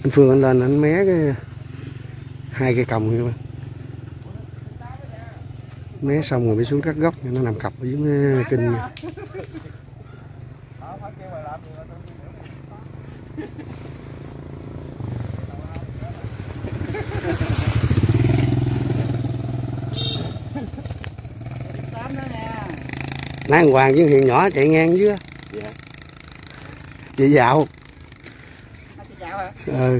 Anh Phương anh lên anh mé cái hai cây còng kia, mé xong rồi mới xuống cắt gốc, nó nằm cặp ở dưới kinh. Nãy thằng Hoàng với Hiền nhỏ chạy ngang dưới. Dạ. Chị dạo. Chị dạo hả? Ừ.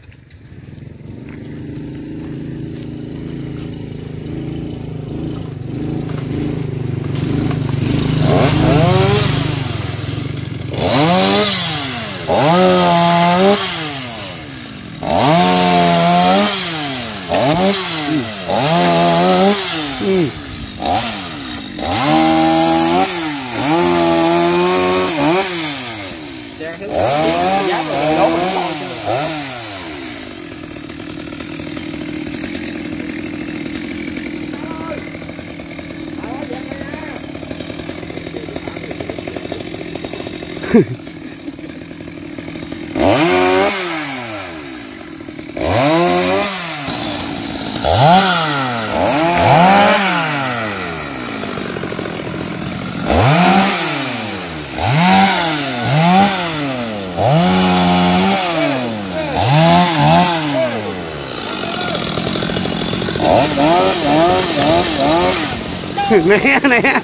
Né né.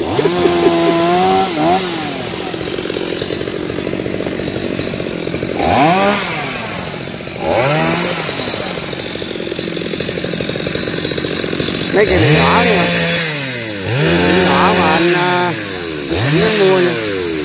Mấy cây này nhỏ đi mà. Nhỏ mà anh nó mua nha.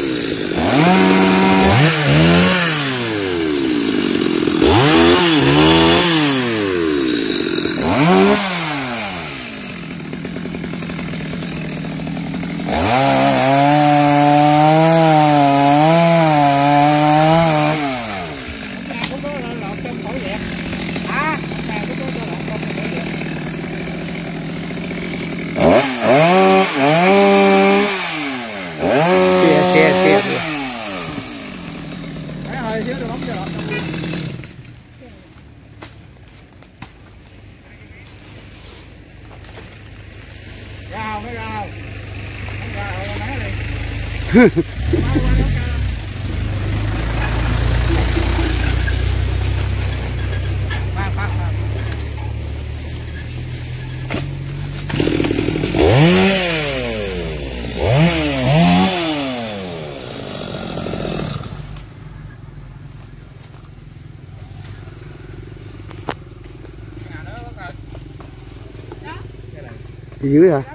Đi dưới hả?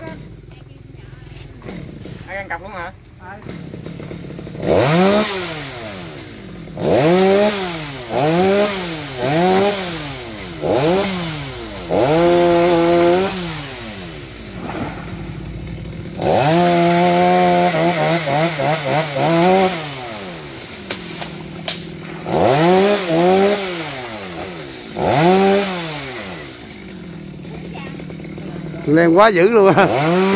Ai ăn cặp luôn hả? Lên quá dữ luôn à.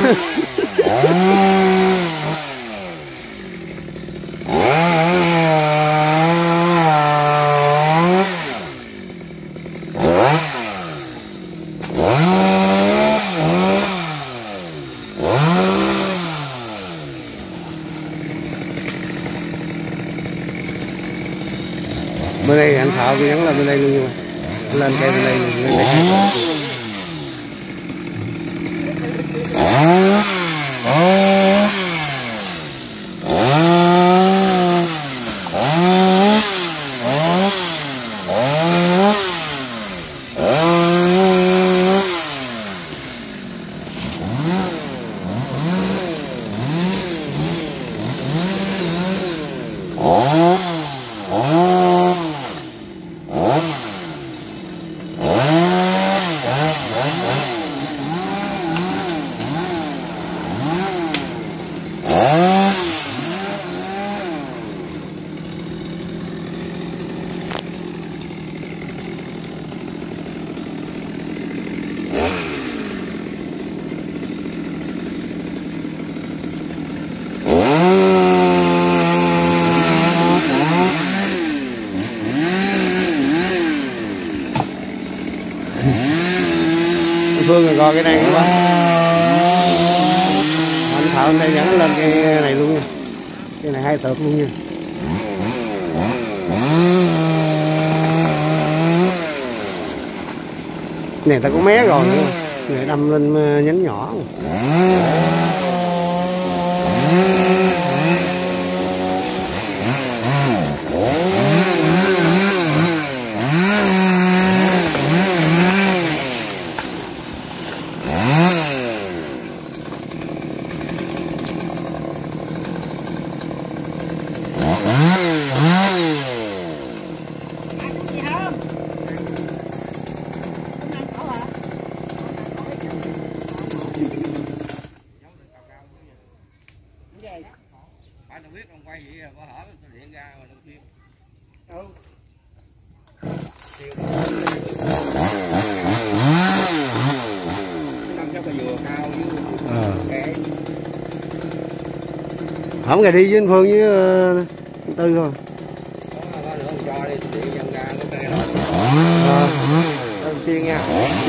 Bên đây anh Thợ cứ nhắn lên bên đây luôn nhưng mà lên cây bên đây luôn, lên đây. coi cái này các bạn. Anh Thợ anh sẽ dẫn lên cái này luôn nha. Cái này hai tược luôn nha. Này ta có mé rồi nữa. Này đâm lên nhánh nhỏ. Anh biết ông quay vậy có hở tôi điện ra mà đừng kêu. Năm chắc là vừa cao với Không ngày đi với anh Phương với Tư thôi. Có nữa không cho đi điện dân ra có cây đó. Chiên nha.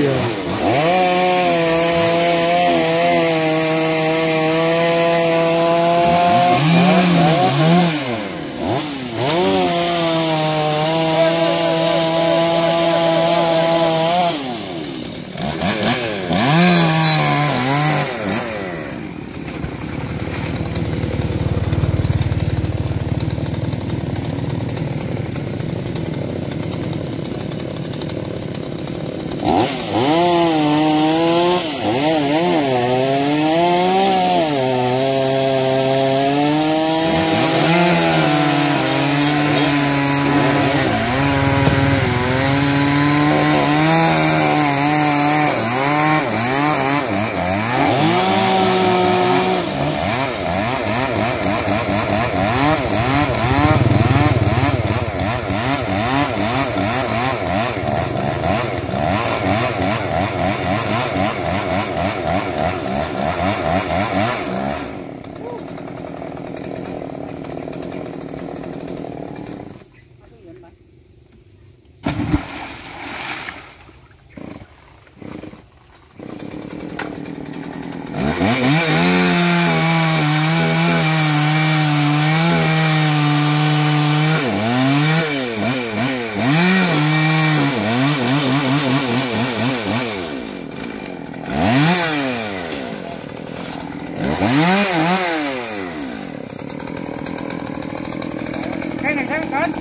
Cái này thấy không con?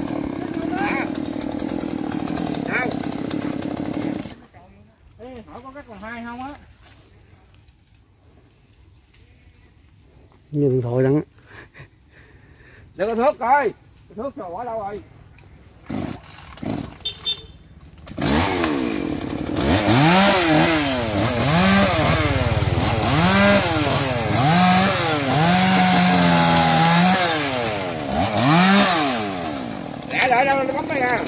Đâu? Ê, hỏi có cái còn hai không á? Như điện thoại đăng á. Để có thước coi. Cái thước rồi bỏ đâu rồi? Lẹ đợi đâu nó bấm đây nè.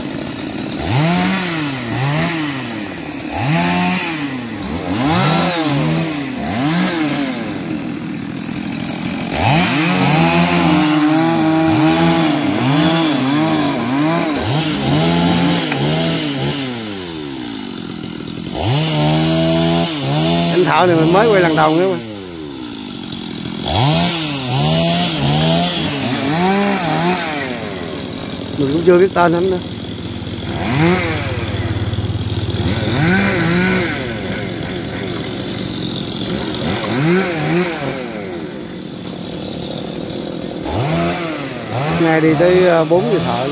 Anh Thợ này mình mới quay lần đầu nữa mà. Mình cũng chưa biết tên anh nữa. Ngày đi tới 4 giờ Thợ.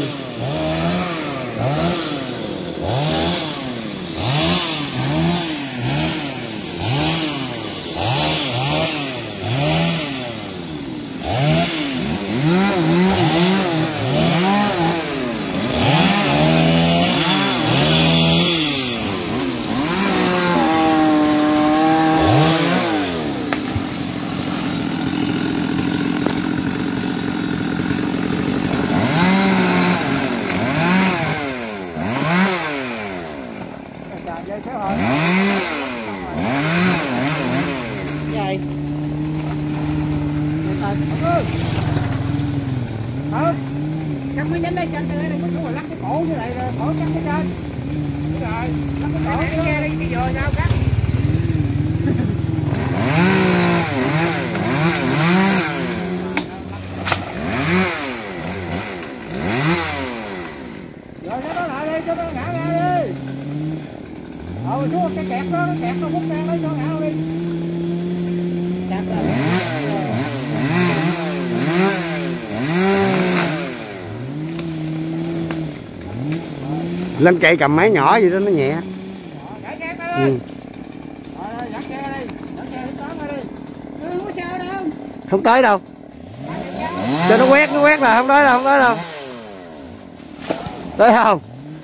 Vậy cắt mấy nhánh đây trên đây này có lắc cái cổ với lại cổ cắt cái trên. Đúng rồi, lắc cái cổ nghe đi cái giờ sao cắt. Lên cây cầm máy nhỏ vậy đó nó nhẹ. Ừ. Không tới đâu. Cho nó quét là không tới đâu, không tới đâu. Tới không?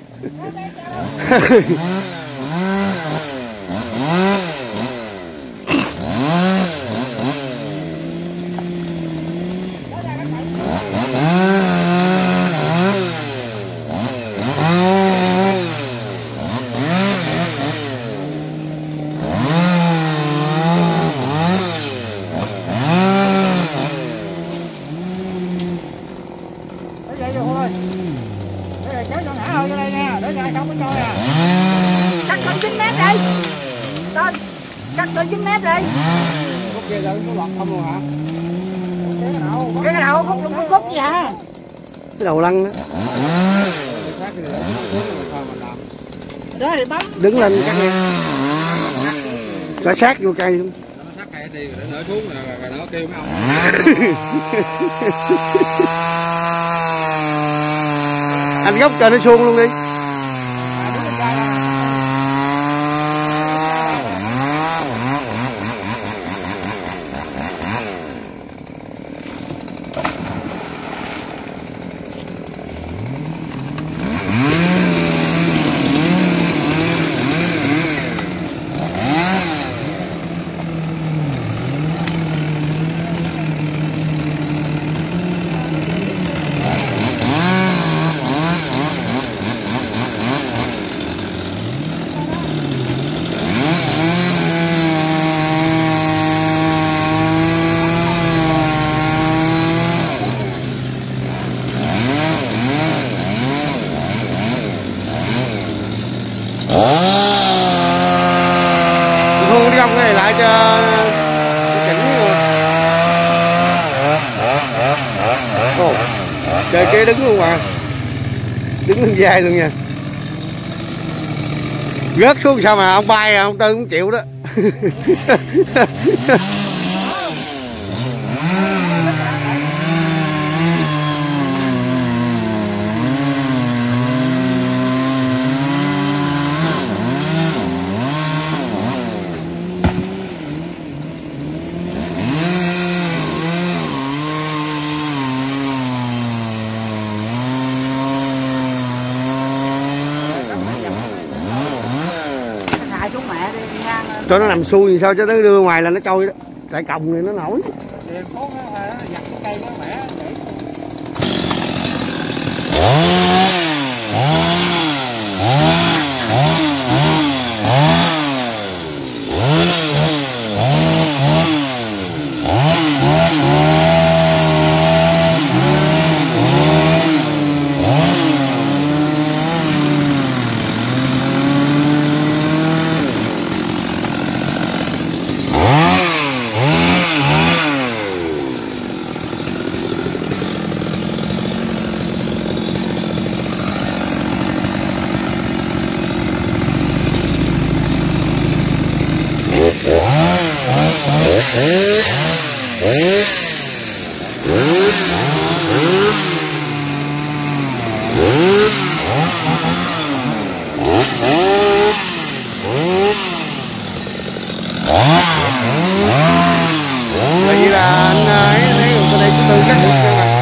Cắt lên 9 mét đi. Tên, cắt lên 9 mét đi. Khúc kia là nó lọt không luôn hả? Cái đầu khúc gì hả? Cái đầu lăn đó. Đó thì bấm. Đứng lên cắt đi. Cho sát vô cây luôn. Nó sát cây đi rồi nó xuống rồi nó kêu mấy ông. Anh gốc cho nó suông luôn đi. Thu cái gông cái này lại cho chỉnh luôn. Ồ, trời kia đứng luôn mà. Đứng lên vai luôn nha. Rớt xuống sao mà ông bay à, ông Tư cũng chịu đó. Cho nó nằm xuôi sao cho nó đưa ngoài là nó trôi đó. Tại còng này nó nổi. Vậy là anh ấy ở đây thứ tư cắt được chưa mà.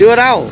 Chưa đâu.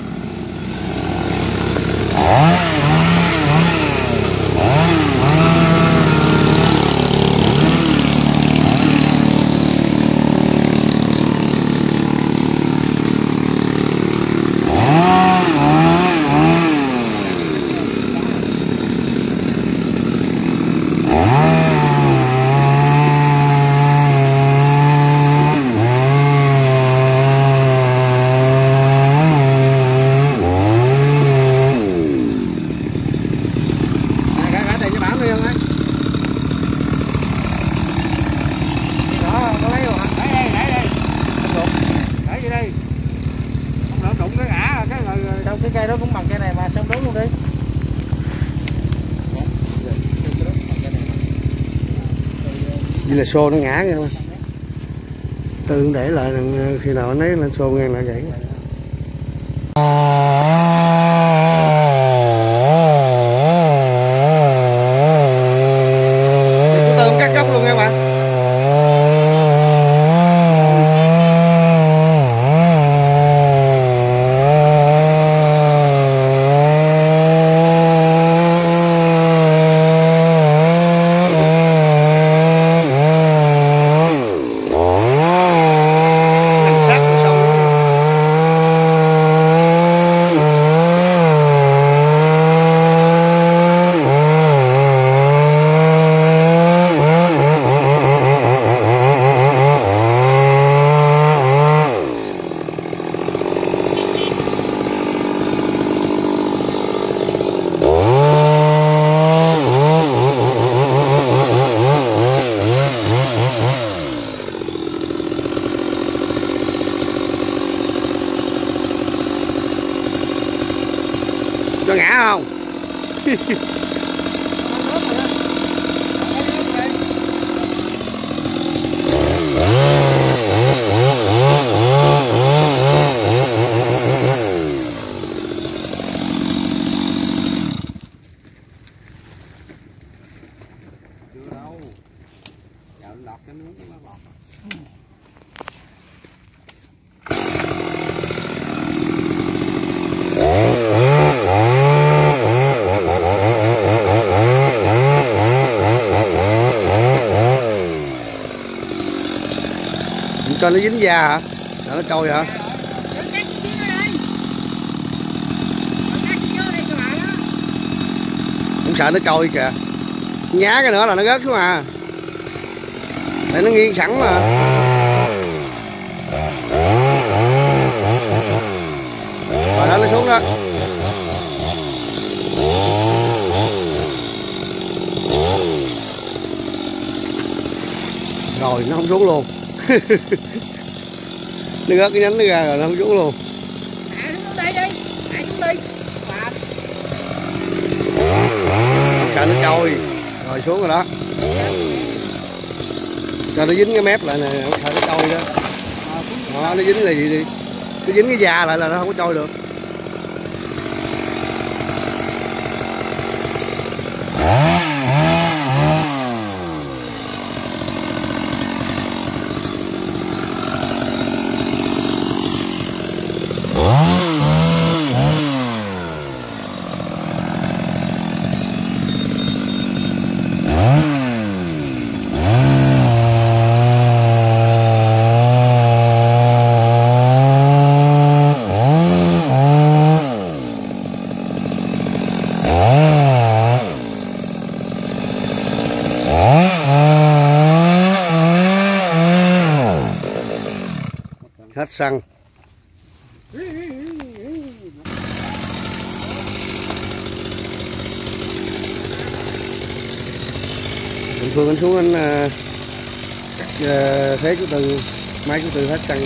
Cái cây đó cũng bằng cây này mà xong đốn luôn đi. Vì là xô nó ngã nha. Tự để lại khi nào nó lên xô ngang lại vậy. Tôm cắt góc luôn nha bạn. Cho ngã không? Chưa đâu. Giờ lọt cái nước nó bọt. Cho nó dính da hả? Để nó trôi hả? Không sợ nó trôi kìa. Nhá cái nữa là nó rớt xuống à. Tại nó nghiêng sẵn mà. Rồi đó nó xuống đó. Rồi nó không xuống luôn. Nó rớt cái nhánh nó ra rồi nó không xuống luôn. Hạ xuống đây đi. Hạ xuống đi. Không sợ nó trôi. Rồi xuống rồi đó. Cho nó dính cái mép lại nè, không sợ nó trôi đó. Đó, nó dính là gì đi. Nó dính cái da lại là nó không có trôi được. Hết xăng. Bình thường anh xuống anh thế chú Tư, máy chú Tư hết xăng.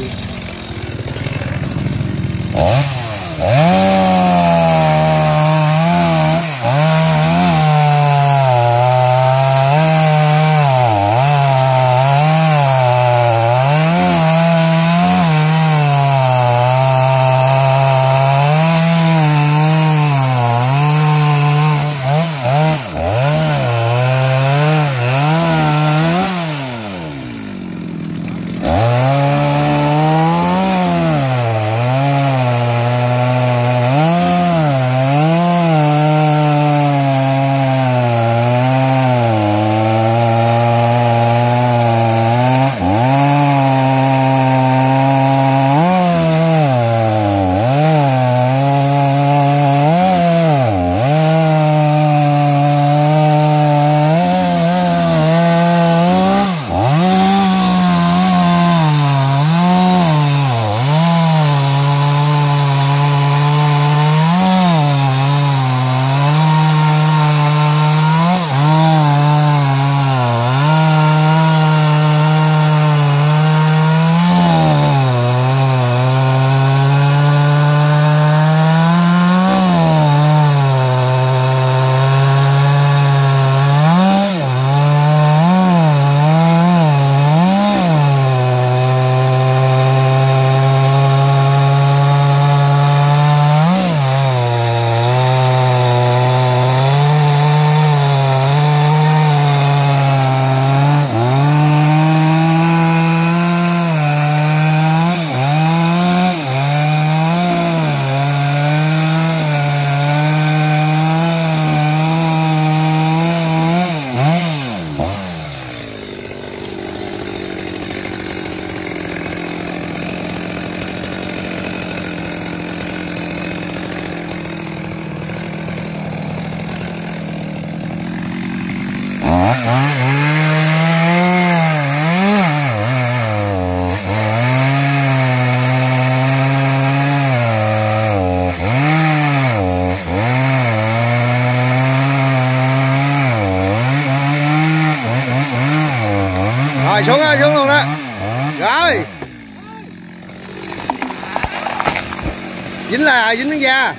dính là dính miếng da.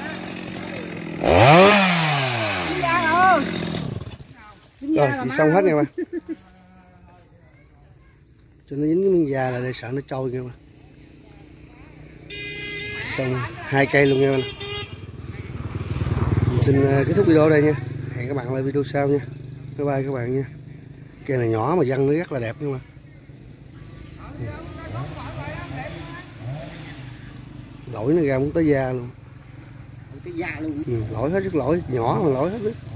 Dính da rồi. Dính da Rồi là chị má xong hết ơi. nha ba. Cho nó dính cái miếng da là để sợ nó trôi nha ba. Xong 2 cây luôn nha ba. Mình xin kết thúc video ở đây nha. Hẹn các bạn lại video sau nha. Bye bye các bạn nha. Cây này nhỏ mà văng nó rất là đẹp nha ba. Lỗi nó ra muốn tới da luôn. Cái da luôn. Lỗi hết sức lỗi nhỏ mà lỗi hết.